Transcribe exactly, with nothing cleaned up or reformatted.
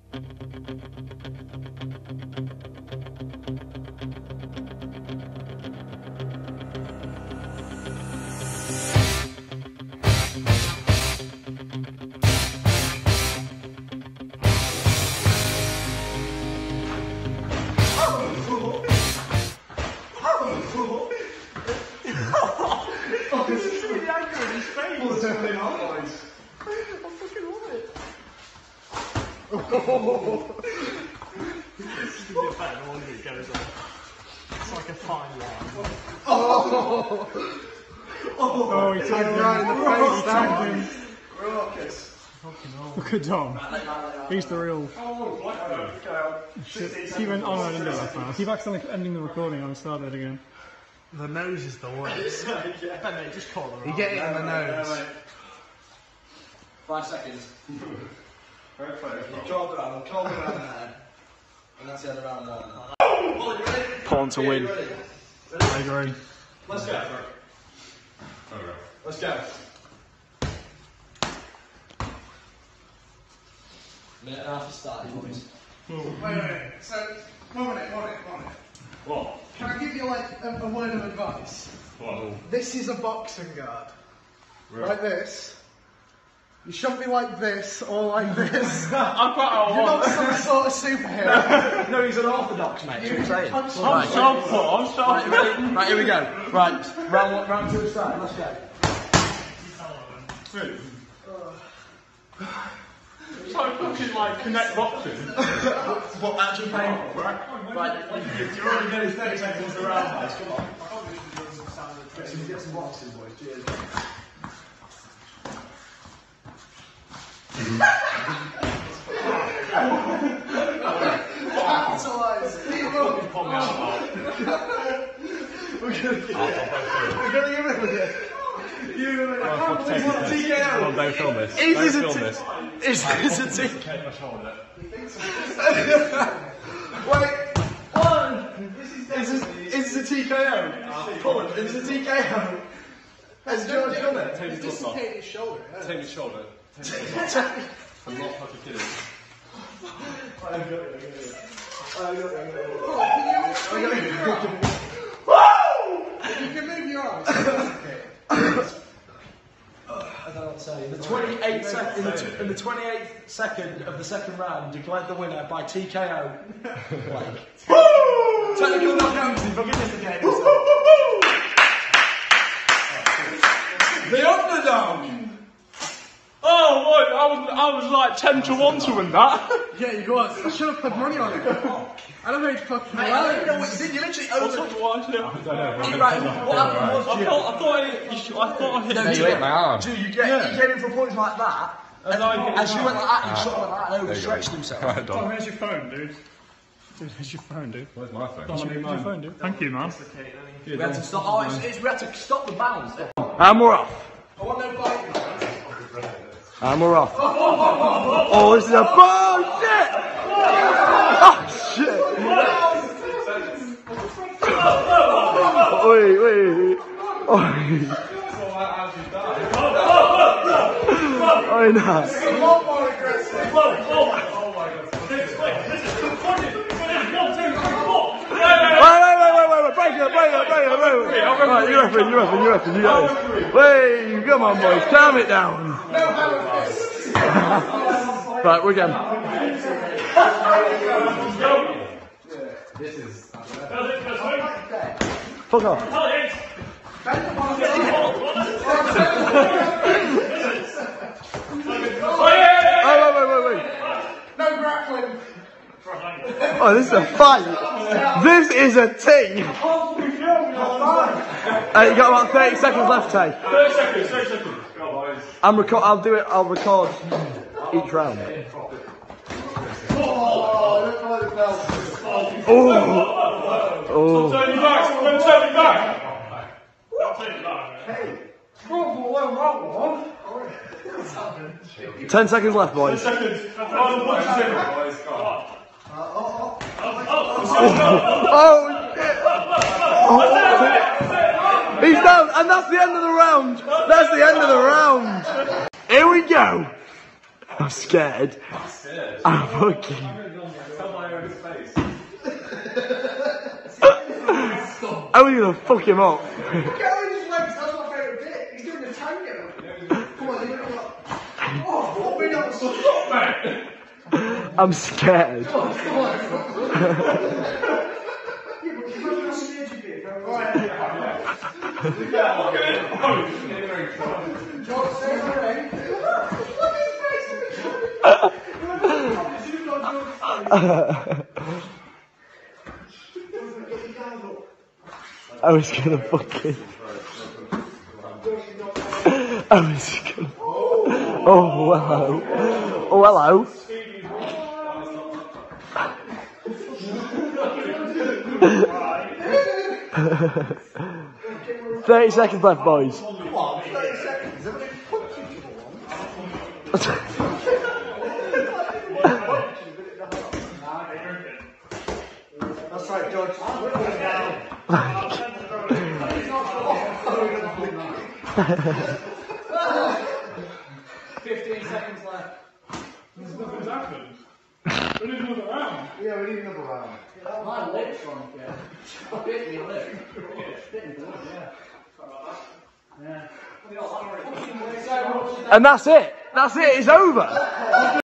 It's like a fine line. Oh! Oh, he tagged him right in the face. Tagged him. Raucous. Look at Dom. He's the real. Shit. He went on and ended that fast. Keep accidentally ending the recording and start it again. The nose is the worst. yeah. Ben, mate, just call the You get it in the nose. Yeah, Five seconds. Very close. You called around, I'm called around there. And that's the other round there. Pawn to win. I agree. Let's go. Let's go. Minute and a half to start, boys. Wait, wait, wait. So, one minute, one minute, one minute. What? Can I give you like a, a word of advice? What? This is a boxing guard. Really? Like this. You shouldn't be like this or like this. I'm quite You're not some sort of superhero. No, he's an orthodox, mate. You saying. I'm I'm sorry. so put, I'm so Right, ready? Right, here we go. Right, round one, round two, start. Let's go. So fucking like connect boxing. What, actual pain? Right, right. You're already getting thirty seconds around, guys. Come on. Let's get some boxing, boys. Cheers. Capitalise. Keep up. Pull me out, We're gonna give it. We're gonna give it with it. You're gonna Mark. give it. T K O. Well, don't film this. Is Don't this a film t- this. Is this a T K O? Take my shoulder. Wait. One. Is this, is this a T K O? Colin, is this a T K O? Has George done it? Take his gloves off. his shoulder. Yeah. Take his shoulder. Take his shoulder. I'm not fucking kidding. I got it. I got it. I got it. You can move your arms. I don't know what to say. In the twenty-eighth sec- in the, t- in the twenty-eighth second of the second round, declared the winner by T K O. Like, technical knockout. The underdog. Oh, what? I was, I was like ten to one to win that. Yeah, you was. I should have put money on it. I don't know if fucking Mate, I don't know what you did. You literally What's over. up, what? I don't know. Right, what happened was, I thought, I thought, I, you should, I thought I hit No, the you trick. hit my arm. Dude, you get, Yeah. you came in for points like that, and, And I hit as his you arm. went like that, you shot like that, and overstretched himself. Tom, where's your phone, dude? Dude, where's your phone, dude? Where's my phone? Where's your phone, dude? Thank you, man. We had to stop. Oh, it's, it's, we had to stop the bounce. And we're off. I want no biting. And we're off. Oh, this is a bullshit! Oh, shit! Wait, wait. Oh, oh no. a lot more aggressive. Wait, wait, wait, wait, wait, break it, break it, break it, break it. Right, you referee, you referee, you referee, you got this. Wait, come on, boys, calm it down. Right, we're going. Fuck off. Wait, wait, wait, wait, wait. No grappling. Oh, this is a fight. This is a team. Uh, you got about thirty seconds left, Tay. thirty seconds, thirty seconds. Go, boys. I'm record. I'll do it. I'll record each round. Oh, I don't like the belt. Oh, oh. Turn you back, someone turn you back. I'll turn you back. Ten seconds left, boys. Seconds. Final punch is in. Boys, go on. Oh shit! Oh. He's down, and that's the end of the round. That's the end of the round. Here we go. I'm scared. I'm fucking. How are you gonna fuck him up? Look how his legs, that's my favourite bit. He's doing the tango. Come on, you're gonna like. Oh, what we don't stop, mate. I'm scared. Come on, come on. Yeah, but you're not scared you bit. Right. George, say it already. Look at his face. I was gonna fucking. I was gonna. Oh, hello. Oh, hello. thirty seconds left, boys. What? thirty seconds? Have they put you for one? That's right, George. Fifteen seconds left. Nothing's happened. We need another round. Yeah, we need another round. My lips on again. Bit me lip. Bit me lip, yeah. Yeah. And that's it. That's it. It's over.